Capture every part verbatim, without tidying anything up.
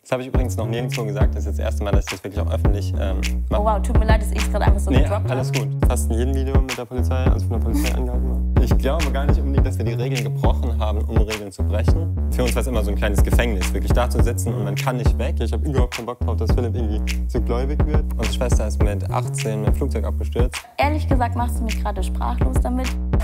Das habe ich übrigens noch nirgendwo gesagt. Das ist das erste Mal, dass ich das wirklich auch öffentlich ähm, mache. Oh wow, tut mir leid, dass ich es gerade einfach so nee, gedroppt habe. alles gut. Fast in jedem Video mit der Polizei, also von der Polizei angehalten war. Ich glaube gar nicht unbedingt, dass wir die Regeln gebrochen haben, um Regeln zu brechen. Für uns war es immer so ein kleines Gefängnis, wirklich da zu sitzen und man kann nicht weg. Ich habe überhaupt keinen Bock drauf, dass Philipp irgendwie zu gläubig wird. Unsere Schwester ist mit achtzehn mit dem Flugzeug abgestürzt. Ehrlich gesagt machst du mich gerade sprachlos damit.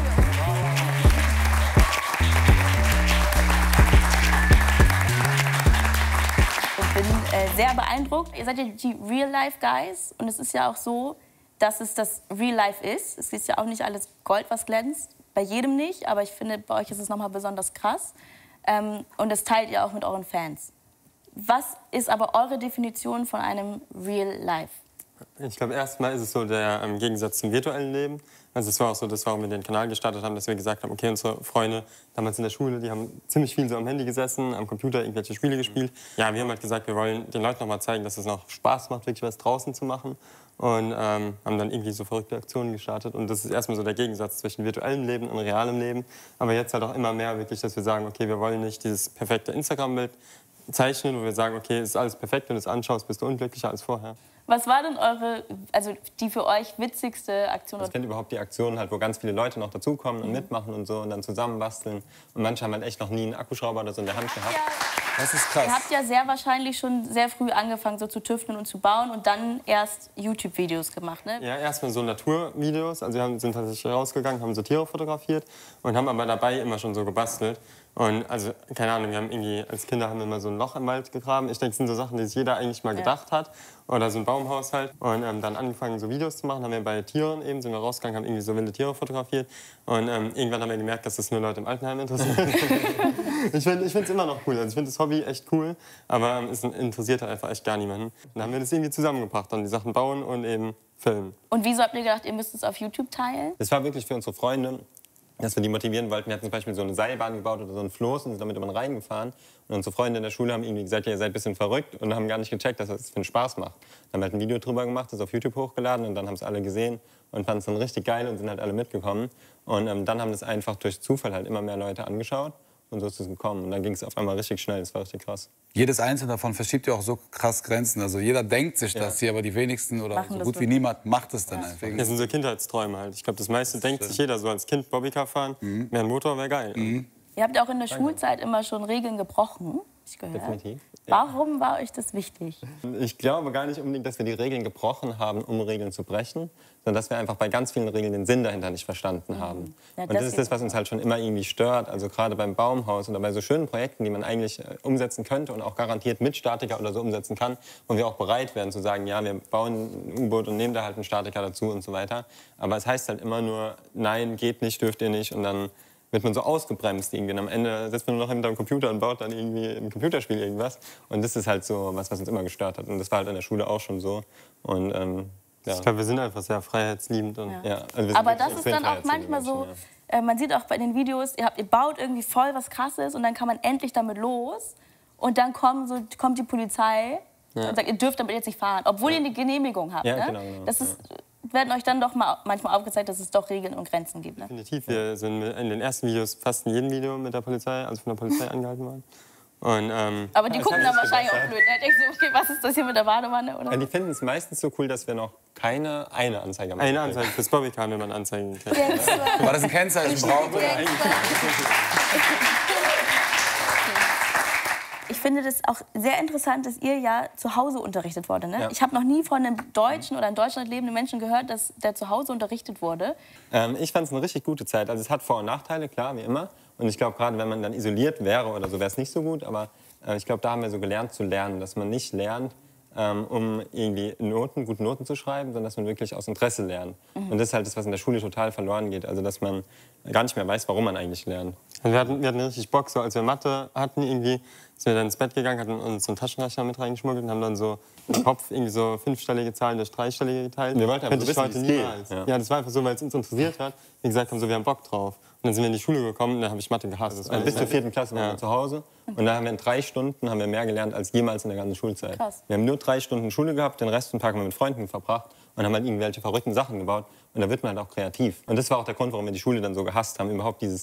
Ich bin äh, sehr beeindruckt. Ihr seid ja die Real-Life-Guys und es ist ja auch so, dass es das Real-Life ist. Es ist ja auch nicht alles Gold, was glänzt. Bei jedem nicht, aber ich finde, bei euch ist es nochmal besonders krass. Ähm, und das teilt ihr auch mit euren Fans. Was ist aber eure Definition von einem Real-Life? Ich glaube, erstmal ist es so der im Gegensatz zum virtuellen Leben. Also es war auch so, das, warum wir den Kanal gestartet haben, dass wir gesagt haben, okay, unsere Freunde damals in der Schule, die haben ziemlich viel so am Handy gesessen, am Computer irgendwelche Spiele gespielt. Ja, wir haben halt gesagt, wir wollen den Leuten noch mal zeigen, dass es noch Spaß macht, wirklich was draußen zu machen. Und ähm, haben dann irgendwie so verrückte Aktionen gestartet. Und das ist erstmal so der Gegensatz zwischen virtuellem Leben und realem Leben. Aber jetzt halt auch immer mehr wirklich, dass wir sagen, okay, wir wollen nicht dieses perfekte Instagram-Bild zeichnen, wo wir sagen, okay, es ist alles perfekt, wenn du es anschaust, bist du unglücklicher als vorher. Was war denn eure, also die für euch witzigste Aktion? Ich finde überhaupt die Aktionen, halt, wo ganz viele Leute noch dazukommen und mitmachen und so und dann zusammen basteln. Und manche haben halt echt noch nie einen Akkuschrauber oder so in der Hand gehabt. Ja. Das ist krass. Ihr habt ja sehr wahrscheinlich schon sehr früh angefangen, so zu tüfteln und zu bauen und dann erst YouTube-Videos gemacht, ne? Ja, erstmal so Naturvideos. Also wir haben, sind tatsächlich rausgegangen, haben so Tiere fotografiert und haben aber dabei immer schon so gebastelt. Und also, keine Ahnung, wir haben irgendwie, als Kinder haben wir immer so ein Loch im Wald gegraben. Ich denke, das sind so Sachen, die sich jeder eigentlich mal Ja. gedacht hat. Oder so ein Baumhaus halt. Und ähm, dann angefangen, so Videos zu machen. Haben wir bei Tieren eben, sind wir rausgegangen, haben irgendwie so wilde Tiere fotografiert. Und ähm, irgendwann haben wir gemerkt, dass das nur Leute im Altenheim interessiert. ich finde es immer noch cool. Also ich finde das Hobby echt cool. Aber ähm, es interessiert halt einfach echt gar niemanden. Dann haben wir das irgendwie zusammengebracht. Dann die Sachen bauen und eben filmen. Und wieso habt ihr gedacht, ihr müsst es auf YouTube teilen? Das war wirklich für unsere Freunde, dass wir die motivieren wollten. Wir hatten zum Beispiel so eine Seilbahn gebaut oder so einen Floß und sind damit immer reingefahren. Und unsere Freunde in der Schule haben irgendwie gesagt, ja, ihr seid ein bisschen verrückt und haben gar nicht gecheckt, dass das für einen Spaß macht. Dann haben wir halt ein Video drüber gemacht, das auf YouTube hochgeladen und dann haben es alle gesehen und fanden es dann richtig geil und sind halt alle mitgekommen. Und ähm, dann haben das einfach durch Zufall halt immer mehr Leute angeschaut. Und so ist es gekommen. Und dann ging es auf einmal richtig schnell. Das war richtig krass. Jedes einzelne davon verschiebt ja auch so krass Grenzen. Also jeder denkt sich Ja. das hier, aber die wenigsten oder Machen so das gut wie wirklich. niemand macht es dann einfach. Das sind so Kindheitsträume halt. Ich glaube, das meiste denkt sich jeder so als Kind, Bobbycar fahren, Mhm. mehr ein Motor wäre geil. Mhm. Ihr habt ja auch in der Schulzeit immer schon Regeln gebrochen, ich gehört. Definitiv. Warum war euch das wichtig? Ich glaube gar nicht unbedingt, dass wir die Regeln gebrochen haben, um Regeln zu brechen, sondern dass wir einfach bei ganz vielen Regeln den Sinn dahinter nicht verstanden haben. Ja, und das ist das, was uns halt schon immer irgendwie stört. Also gerade beim Baumhaus oder bei so schönen Projekten, die man eigentlich äh, umsetzen könnte und auch garantiert mit Statiker oder so umsetzen kann, wo wir auch bereit wären zu sagen, ja, wir bauen ein U-Boot und nehmen da halt einen Statiker dazu und so weiter. Aber es heißt halt immer nur, nein, geht nicht, dürft ihr nicht und dann wird man so ausgebremst irgendwie. Und am Ende sitzt man nur noch hinter dem Computer und baut dann irgendwie im Computerspiel irgendwas. Und das ist halt so was, was uns immer gestört hat. Und das war halt in der Schule auch schon so. Und, ähm, ja. Ich glaube, wir sind einfach sehr freiheitsliebend. Und, Ja. ja, also wir sind Aber wirklich das ist extrem dann auch freiheitsliebende manchmal so, Menschen, ja. äh, man sieht auch bei den Videos, ihr, habt, ihr baut irgendwie voll was Krasses und dann kann man endlich damit los. Und dann kommen so, kommt die Polizei Ja. und sagt, ihr dürft damit jetzt nicht fahren, obwohl ihr eine Genehmigung habt. Ja, ne? genau, genau, Das ist, werden euch dann doch mal manchmal aufgezeigt, dass es doch Regeln und Grenzen gibt. Ne? Definitiv. Wir sind in den ersten Videos fast in jedem Video mit der Polizei, also von der Polizei angehalten worden. Und, ähm, Aber die das gucken hab dann ich wahrscheinlich auch gedacht, blöd. Ne? Denkst du, okay, was ist das hier mit der Badewanne? Oder? ja. Die finden es meistens so cool, dass wir noch keine eine Anzeige haben. Eine Anzeige fürs Bobbycar haben wir mal Anzeigen gekriegt. War das ein Kennzeichen? Braucht Ich finde das auch sehr interessant, dass ihr ja zu Hause unterrichtet wurde. Ne? Ja. Ich habe noch nie von einem Deutschen oder in Deutschland lebenden Menschen gehört, dass der zu Hause unterrichtet wurde. Ähm, ich fand es eine richtig gute Zeit. Also es hat Vor- und Nachteile, klar, wie immer. Und ich glaube, gerade wenn man dann isoliert wäre oder so, wäre es nicht so gut. Aber äh, ich glaube, da haben wir so gelernt zu lernen, dass man nicht lernt, ähm, um irgendwie Noten, gute Noten zu schreiben, sondern dass man wirklich aus Interesse lernt. Mhm. Und das ist halt das, was in der Schule total verloren geht. Also dass man gar nicht mehr weiß, warum man eigentlich lernt. Also wir, hatten, wir hatten richtig Bock, so als wir Mathe hatten, irgendwie, sind wir dann ins Bett gegangen, hatten uns so einen Taschenrechner mit reingeschmuggelt und haben dann so im Kopf irgendwie so fünfstellige Zahlen durch dreistellige geteilt. Wir wollten einfach so wissen, wie es geht. Ja. ja, das war einfach so, weil es uns interessiert hat. Wir gesagt haben, so, wir haben Bock drauf. Und dann sind wir in die Schule gekommen und da habe ich Mathe gehasst. Also bis zur vierten Klasse waren ja. wir zu Hause. Und da haben wir in drei Stunden haben wir mehr gelernt als jemals in der ganzen Schulzeit. Krass. Wir haben nur drei Stunden Schule gehabt, den Rest des Tages haben wir mit Freunden verbracht und haben halt irgendwelche verrückten Sachen gebaut. Und da wird man halt auch kreativ. Und das war auch der Grund, warum wir die Schule dann so gehasst haben, überhaupt dieses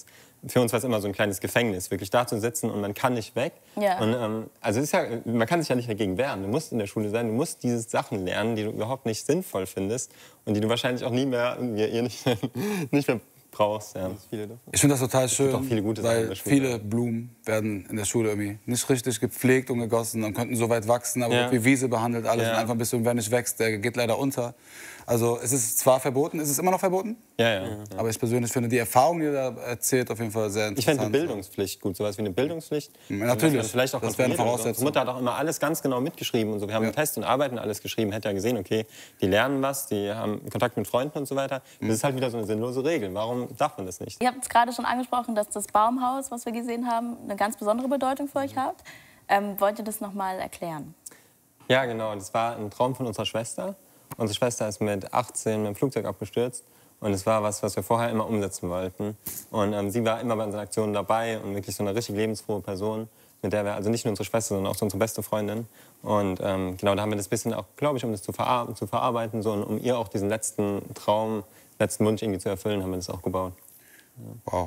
für uns war es immer so ein kleines Gefängnis, wirklich da zu sitzen und man kann nicht weg. Ja. Und, ähm, also es ist ja, man kann sich ja nicht dagegen wehren. Du musst in der Schule sein, du musst diese Sachen lernen, die du überhaupt nicht sinnvoll findest und die du wahrscheinlich auch nie mehr, ihr nicht, nicht mehr brauchst. Ja. Ich finde das total schön, auch viele gute Sachen in weil der Schule. viele Blumen werden in der Schule irgendwie nicht richtig gepflegt und gegossen und könnten so weit wachsen, aber Ja. wird wie Wiese behandelt, alles Ja. und einfach ein bisschen, wer nicht wächst, der geht leider unter. Also es ist zwar verboten, ist es immer noch verboten, Ja, ja. aber ich persönlich finde die Erfahrung, die ihr da erzählt, auf jeden Fall sehr Ich interessant. fände eine Bildungspflicht gut, sowas wie eine Bildungspflicht. Ja, natürlich. Und vielleicht auch Das wäre eine kontrolliert oder so. Voraussetzung. Unsere Mutter hat auch immer alles ganz genau mitgeschrieben und so. Wir haben Ja. einen Test und Arbeiten alles geschrieben, hätte ja gesehen, okay, die lernen was, die haben Kontakt mit Freunden und so weiter. Das ist halt wieder so eine sinnlose Regel. Warum darf man das nicht? Ihr habt es gerade schon angesprochen, dass das Baumhaus, was wir gesehen haben, eine ganz besondere Bedeutung für euch hat. Ähm, wollt ihr das noch mal erklären? Ja, genau. Das war ein Traum von unserer Schwester. Unsere Schwester ist mit achtzehn mit dem Flugzeug abgestürzt. Und es war was, was wir vorher immer umsetzen wollten. Und ähm, sie war immer bei unseren Aktionen dabei und wirklich so eine richtig lebensfrohe Person, mit der wir, also nicht nur unsere Schwester, sondern auch so unsere beste Freundin. Und ähm, genau, da haben wir das bisschen auch, glaube ich, um das zu, verar zu verarbeiten, so, und um ihr auch diesen letzten Traum, letzten Wunsch irgendwie zu erfüllen, haben wir das auch gebaut. Wow.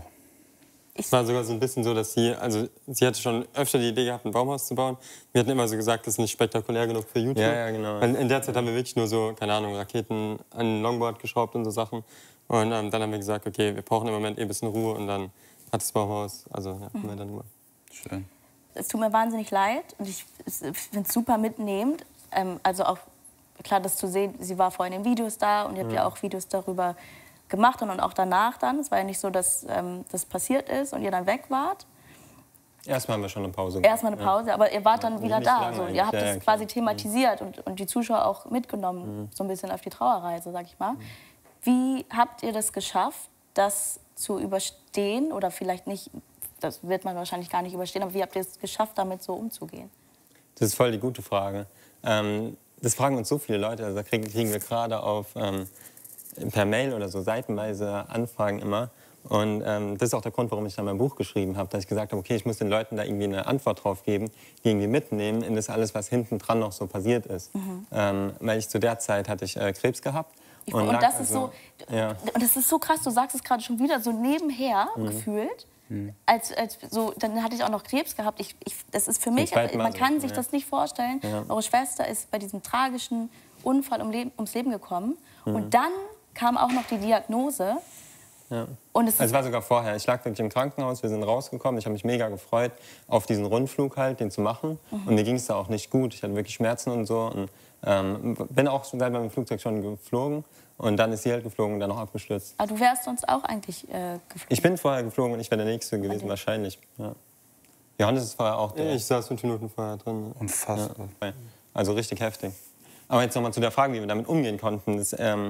Es war sogar so ein bisschen so, dass sie, also sie hatte schon öfter die Idee gehabt, ein Baumhaus zu bauen. Wir hatten immer so gesagt, das ist nicht spektakulär genug für YouTube. Ja, ja, genau. Und in der Zeit haben wir wirklich nur so, keine Ahnung, Raketen an ein Longboard geschraubt und so Sachen. Und ähm, dann haben wir gesagt, okay, wir brauchen im Moment eh ein bisschen Ruhe und dann hat das Baumhaus, also ja, haben wir dann gemacht. Schön. Es tut mir wahnsinnig leid und ich finde es super mitnehmend. Ähm, also auch klar, das zu sehen, sie war vorhin in den Videos da und ihr habt ja auch Videos darüber gemacht und auch danach dann. Es war ja nicht so, dass ähm, das passiert ist und ihr dann weg wart. Erstmal haben wir schon eine Pause. Erstmal eine Pause, aber ihr wart dann nicht- wieder nicht da. lange So. Und eigentlich. ihr habt Ja, das ja, klar. quasi thematisiert und, und die Zuschauer auch mitgenommen, so ein bisschen auf die Trauerreise, sag ich mal. Wie habt ihr das geschafft, das zu überstehen? Oder vielleicht nicht, das wird man wahrscheinlich gar nicht überstehen, aber wie habt ihr es geschafft, damit so umzugehen? Das ist voll die gute Frage. Ähm, das fragen uns so viele Leute. Also da kriegen, kriegen wir gerade auf ähm, per Mail oder so seitenweise Anfragen immer. Und ähm, das ist auch der Grund, warum ich dann mein Buch geschrieben habe, dass ich gesagt habe, okay, ich muss den Leuten da irgendwie eine Antwort drauf geben, die irgendwie mitnehmen in das alles, was hinten dran noch so passiert ist. Ähm, weil ich zu der Zeit hatte ich äh, Krebs gehabt. Ich, und lag das ist also- so, ja. und das ist so krass, du sagst es gerade schon wieder, so nebenher gefühlt. Als, als so, dann hatte ich auch noch Krebs gehabt. Ich, ich, das ist für mich, zweiten Mal man so, kann sich ja. das nicht vorstellen. Eure Schwester ist bei diesem tragischen Unfall um Leben, ums Leben gekommen. Und dann kam auch noch die Diagnose. Ja. Und es ist, Also es war sogar vorher. Ich lag wirklich im Krankenhaus, wir sind rausgekommen. Ich habe mich mega gefreut, auf diesen Rundflug halt, den zu machen. Und mir ging es da auch nicht gut. Ich hatte wirklich Schmerzen und so. Und ähm, bin auch seit meinem Flugzeug schon geflogen. Und dann ist sie halt geflogen und dann noch abgestürzt. aber du wärst sonst auch eigentlich äh, geflogen. Ich bin vorher geflogen und ich wäre der Nächste gewesen, Okay. wahrscheinlich. Ja. Johannes ist vorher auch der. Ich saß fünf Minuten vorher drin. Unfassbar. Also richtig heftig. Aber jetzt nochmal zu der Frage, wie wir damit umgehen konnten. Das, ähm,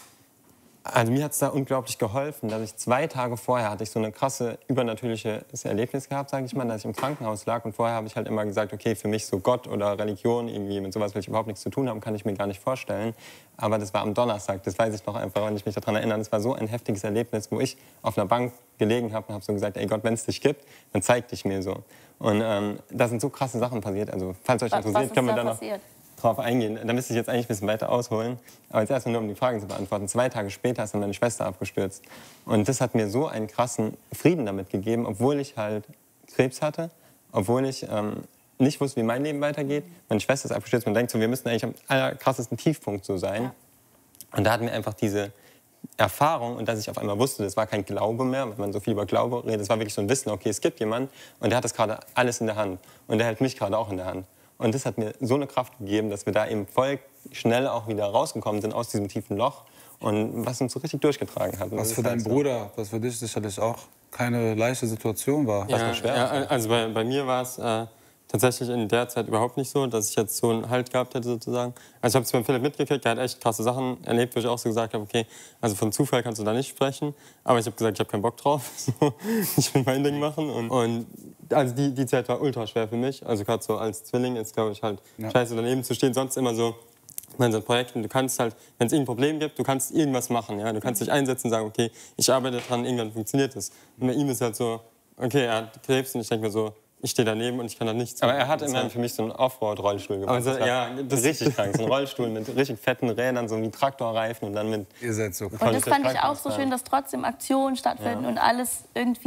also mir hat es da unglaublich geholfen, dass ich zwei Tage vorher hatte ich so eine krasse übernatürliches Erlebnis gehabt, sage ich mal, dass ich im Krankenhaus lag. Und vorher habe ich halt immer gesagt, okay, für mich so Gott oder Religion, irgendwie mit sowas will ich überhaupt nichts zu tun haben, kann ich mir gar nicht vorstellen. Aber das war am Donnerstag, das weiß ich noch einfach, wenn ich mich daran erinnere. Das war so ein heftiges Erlebnis, wo ich auf einer Bank gelegen habe und habe so gesagt, ey Gott, wenn es dich gibt, dann zeig dich mir so. Und ähm, da sind so krasse Sachen passiert. Also falls euch Was- interessiert, was ist können wir da da noch passiert? drauf eingehen. Da müsste ich jetzt eigentlich ein bisschen weiter ausholen. Aber jetzt erstmal nur, um die Fragen zu beantworten. Zwei Tage später ist dann meine Schwester abgestürzt. Und das hat mir so einen krassen Frieden damit gegeben, obwohl ich halt Krebs hatte, obwohl ich ähm, nicht wusste, wie mein Leben weitergeht. Meine Schwester ist abgestürzt. Man denkt so, wir müssen eigentlich am allerkrassesten Tiefpunkt so sein. Ja. Und da hatten wir einfach diese Erfahrung und dass ich auf einmal wusste, das war kein Glaube mehr, weil man so viel über Glaube redet. Das war wirklich so ein Wissen, okay, es gibt jemanden und der hat das gerade alles in der Hand. Und der hält mich gerade auch in der Hand. Und das hat mir so eine Kraft gegeben, dass wir da eben voll schnell auch wieder rausgekommen sind aus diesem tiefen Loch und was uns so richtig durchgetragen hat. Und Was das für ist halt deinen so. Bruder, was für dich sicherlich auch keine leichte Situation war. Das war Ja, schwer. ja, also bei, bei mir war es äh, tatsächlich in der Zeit überhaupt nicht so, dass ich jetzt so einen Halt gehabt hätte sozusagen. Also ich habe es beim Philipp mitgekriegt, der hat echt krasse Sachen erlebt, wo ich auch so gesagt habe, okay, also von Zufall kannst du da nicht sprechen. Aber ich habe gesagt, ich habe keinen Bock drauf. So, ich will mein Ding machen. Und, und also die, die Zeit war ultra schwer für mich. Also gerade so als Zwilling ist, glaube ich, halt Ja. scheiße daneben zu stehen. Sonst immer so bei so Projekten, du kannst halt, wenn es irgendein Problem gibt, du kannst irgendwas machen. Ja? Du kannst dich einsetzen und sagen, okay, ich arbeite dran, irgendwann funktioniert es. Und bei ihm ist halt so, okay, er hat Krebs und ich denke mir so, ich stehe daneben und ich kann da nichts Aber machen. er hat Das immerhin war- für mich so einen Offroad-Rollstuhl gemacht. Aber so, Das war ja, das- richtig krank. So ein Rollstuhl mit richtig fetten Rädern, so wie Traktorreifen und dann mit... Ihr seid so Und Voll das durch fand ich auch so Krankenhaus schön, dass trotzdem Aktionen stattfinden Ja. und alles irgendwie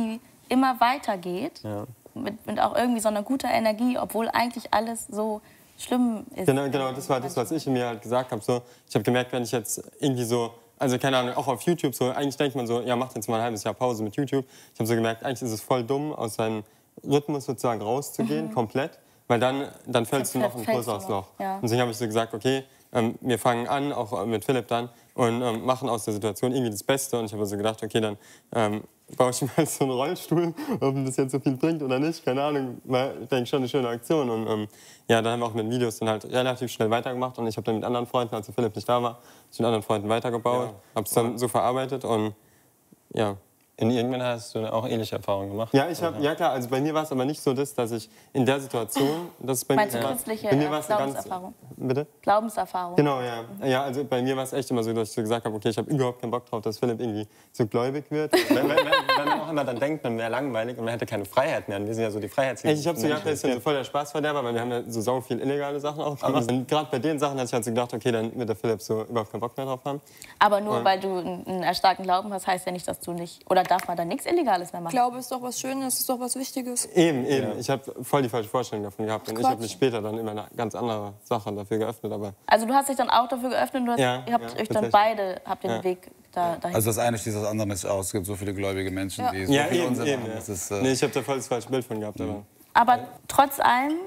immer weitergeht. Ja. Mit, mit auch irgendwie so einer guten Energie, obwohl eigentlich alles so schlimm ist. Genau, genau, das war das, was ich mir halt gesagt habe. So, ich habe gemerkt, wenn ich jetzt irgendwie so, also keine Ahnung, auch auf YouTube so, eigentlich denkt man so, ja, macht jetzt mal ein halbes Jahr Pause mit YouTube. Ich habe so gemerkt, eigentlich ist es voll dumm, aus seinem Rhythmus sozusagen rauszugehen, mhm. komplett, weil dann, dann fällst du noch ein größeres Loch. Ja. Und deswegen habe ich so gesagt, okay, ähm, wir fangen an, auch mit Philipp dann, und ähm, machen aus der Situation irgendwie das Beste. Und ich habe so gedacht, okay, dann ähm, baue ich mal so einen Rollstuhl, ob das jetzt so viel bringt oder nicht, keine Ahnung, war, ich denke, schon eine schöne Aktion. Und ähm, ja, dann haben wir auch mit Videos dann halt relativ schnell weitergemacht. Und ich habe dann mit anderen Freunden, als Philipp nicht da war, mit anderen Freunden weitergebaut, ja. habe es dann so verarbeitet und ja. In irgendwann hast du auch ähnliche Erfahrungen gemacht? Ja, ich hab, ja klar, also bei mir war es aber nicht so, das, dass ich in der Situation, das ist bei Meinst mir, du christliche bei mir war's eine Glaubenserfahrung? Ganz, bitte? Glaubenserfahrung. Genau, ja. Ja, also bei mir war es echt immer so, dass ich so gesagt habe, okay, ich habe überhaupt keinen Bock drauf, dass Philipp irgendwie so gläubig wird. wenn, wenn, wenn, wenn man auch immer dann denkt, man wäre langweilig und man hätte keine Freiheit mehr. Und wir sind ja so die Freiheitsliebenden. Ich habe so gedacht, das ist ja so voll der Spaßverderber, weil wir haben ja so sau viel illegale Sachen auch gemacht. Und gerade bei den Sachen hatte ich halt so gedacht, okay, dann wird der Philipp so überhaupt keinen Bock mehr drauf haben. Aber nur und weil du einen erstarkten Glauben hast, heißt ja nicht, dass du nicht, oder darf man da nichts Illegales mehr machen? Glaube ist doch was Schönes, ist doch was Wichtiges. Eben, eben. Ja. Ich habe voll die falsche Vorstellung davon gehabt. Und Quatsch. ich habe mich später dann immer eine ganz andere Sache dafür geöffnet. Aber also du hast dich dann auch dafür geöffnet und du hast, ja, ihr habt ja, euch dann beide habt den ja. Weg da, dahin. Also das eine schließt das andere nicht aus. Es gibt so viele gläubige Menschen, Ja. die so ja, viel eben, Unsinn eben, machen. ja. Das ist, äh nee, ich habe da voll das falsche Bild von gehabt. Aber, Aber trotz allem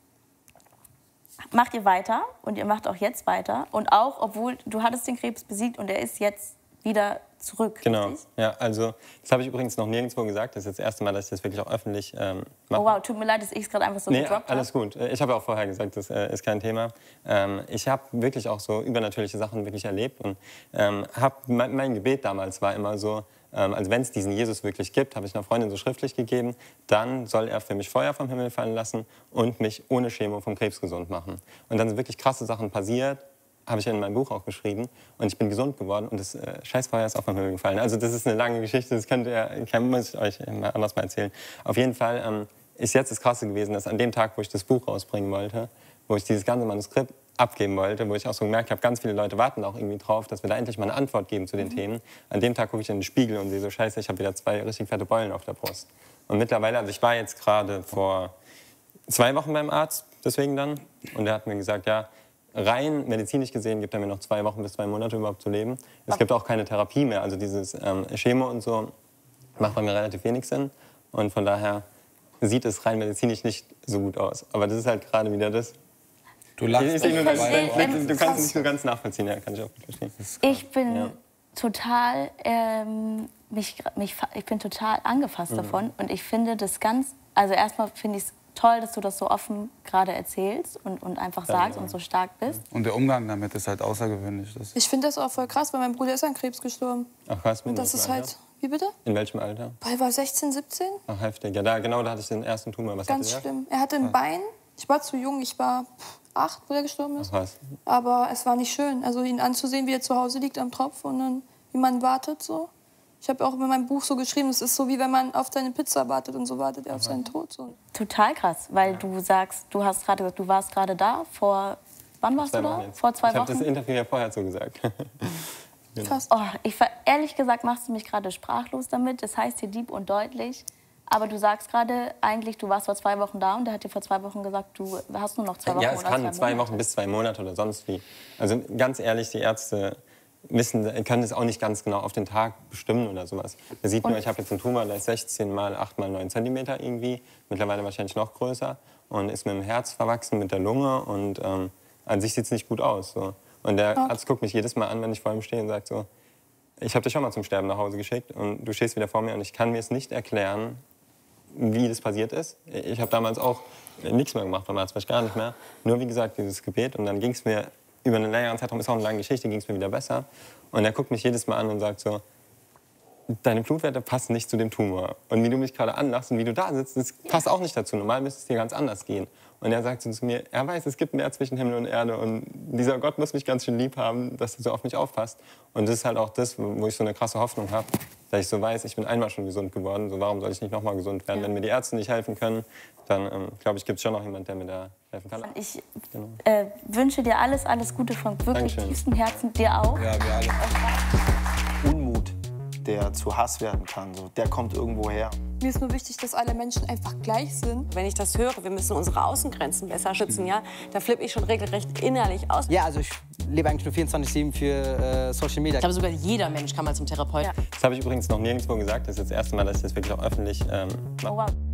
macht ihr weiter und ihr macht auch jetzt weiter. Und auch, obwohl du hattest den Krebs besiegt und er ist jetzt wieder zurück. Genau, richtig? ja, also das habe ich übrigens noch nirgendwo gesagt. Das ist das erste Mal, dass ich das wirklich auch öffentlich ähm, mache. Oh wow, tut mir leid, dass ich es gerade einfach so Nee, gedroppt habe. alles gut. Ich habe auch vorher gesagt, das äh, ist kein Thema. Ähm, ich habe wirklich auch so übernatürliche Sachen wirklich erlebt. Und ähm, hab, mein, mein Gebet damals war immer so, ähm, also wenn es diesen Jesus wirklich gibt, habe ich einer Freundin so schriftlich gegeben, dann soll er für mich Feuer vom Himmel fallen lassen und mich ohne Chemo vom Krebs gesund machen. Und dann sind wirklich krasse Sachen passiert. Habe ich in meinem Buch auch geschrieben. Und ich bin gesund geworden und das äh, Scheißfeuer ist auch vom Himmel gefallen. Also das ist eine lange Geschichte, das könnt ihr, kann, muss ich euch mal anders mal erzählen. Auf jeden Fall ähm, ist jetzt das Krasse gewesen, dass an dem Tag, wo ich das Buch rausbringen wollte, wo ich dieses ganze Manuskript abgeben wollte, wo ich auch so gemerkt habe, ganz viele Leute warten auch irgendwie drauf, dass wir da endlich mal eine Antwort geben zu den mhm. Themen. An dem Tag gucke ich in den Spiegel und sehe so, scheiße, ich habe wieder zwei richtig fette Beulen auf der Brust. Und mittlerweile, also ich war jetzt gerade vor zwei Wochen beim Arzt, deswegen dann, und der hat mir gesagt, ja, rein medizinisch gesehen gibt er mir noch zwei Wochen bis zwei Monate überhaupt zu leben. Es gibt auch keine Therapie mehr, also dieses ähm, Chemo und so macht bei mir relativ wenig Sinn. Und von daher sieht es rein medizinisch nicht so gut aus. Aber das ist halt gerade wieder das. Du lachst. Ich Ich verstehe, Du, du kannst es nicht so ganz nachvollziehen, ja, kann ich auch verstehen. Ich bin Ja. total, ähm, mich, mich, ich bin total angefasst Mhm. davon und ich finde das ganz, also erstmal finde ich es toll, dass du das so offen gerade erzählst und, und einfach sagst und so stark bist. Und der Umgang damit ist halt außergewöhnlich. Das Ich finde das auch voll krass, weil mein Bruder ist an Krebs gestorben. Ach krass, mit Und das welchem ist Alter? halt, wie bitte? In welchem Alter? Weil er war sechzehn, siebzehn, Ach heftig, ja, da, genau da hatte ich den ersten Tumor. Was ganz hatte der? schlimm. Er hatte ein Bein, ich war zu jung, ich war acht, wo er gestorben ist. Ach was. Aber es war nicht schön, also ihn anzusehen, wie er zu Hause liegt am Tropf und dann, wie man wartet so. Ich habe auch in meinem Buch so geschrieben, es ist so, wie wenn man auf seine Pizza wartet und so wartet er auf seinen Tod. So. Total krass, weil du sagst, du hast gerade gesagt, du warst gerade da vor, wann warst Zwei du da? Wochen jetzt. Vor zwei ich habe das Wochen? Interview ja vorher so gesagt. Krass. Oh, ich, ver- ehrlich gesagt machst du mich gerade sprachlos damit. Das heißt hier deep und deutlich. Aber du sagst gerade eigentlich, du warst vor zwei Wochen da und der hat dir vor zwei Wochen gesagt, du hast nur noch zwei Wochen Ja, es oder kann zwei zwei Monate. Wochen bis zwei Monate oder sonst wie. Also ganz ehrlich, die Ärzte wissen, können es auch nicht ganz genau auf den Tag bestimmen oder sowas. Da sieht nur, ich habe jetzt einen Tumor, der ist sechzehn mal acht mal neun Zentimeter irgendwie, mittlerweile wahrscheinlich noch größer und ist mit dem Herz verwachsen, mit der Lunge und ähm, an sich sieht es nicht gut aus. So. Und der Arzt guckt mich jedes Mal an, wenn ich vor ihm stehe und sagt so, ich habe dich schon mal zum Sterben nach Hause geschickt und du stehst wieder vor mir und ich kann mir es nicht erklären, wie das passiert ist. Ich habe damals auch nichts mehr gemacht beim Arzt, war ich gar nicht mehr. Nur wie gesagt, dieses Gebet und dann ging es mir über einen längeren Zeitraum, ist auch eine lange Geschichte, ging es mir wieder besser. Und er guckt mich jedes Mal an und sagt so, deine Blutwerte passen nicht zu dem Tumor. Und wie du mich gerade anlachst und wie du da sitzt, das passt auch nicht dazu. Normal müsste es dir ganz anders gehen. Und er sagt so zu mir, er weiß, es gibt mehr zwischen Himmel und Erde und dieser Gott muss mich ganz schön lieb haben, dass du so auf mich aufpasst. Und das ist halt auch das, wo ich so eine krasse Hoffnung habe, dass ich so weiß, ich bin einmal schon gesund geworden, so warum soll ich nicht nochmal gesund werden? Ja. Wenn mir die Ärzte nicht helfen können, dann ähm, glaube ich, gibt es schon noch jemanden, der mir da helfen kann. Ich Genau. äh, wünsche dir alles, alles Gute von wirklich Dankeschön. tiefstem Herzen, dir auch. Ja, wir alle. Unmut, der zu Hass werden kann. So, der kommt irgendwo her. Mir ist nur wichtig, dass alle Menschen einfach gleich sind. Wenn ich das höre, wir müssen unsere Außengrenzen besser schützen, ja, da flippe ich schon regelrecht innerlich aus. Ja, also ich lebe eigentlich nur vierundzwanzig sieben für äh, Social Media. Ich glaube, sogar jeder Mensch kann mal zum Therapeut. Ja. Das habe ich übrigens noch nirgendwo gesagt. Das ist das erste Mal, dass ich das wirklich auch öffentlich ähm, mache. Oh, wow.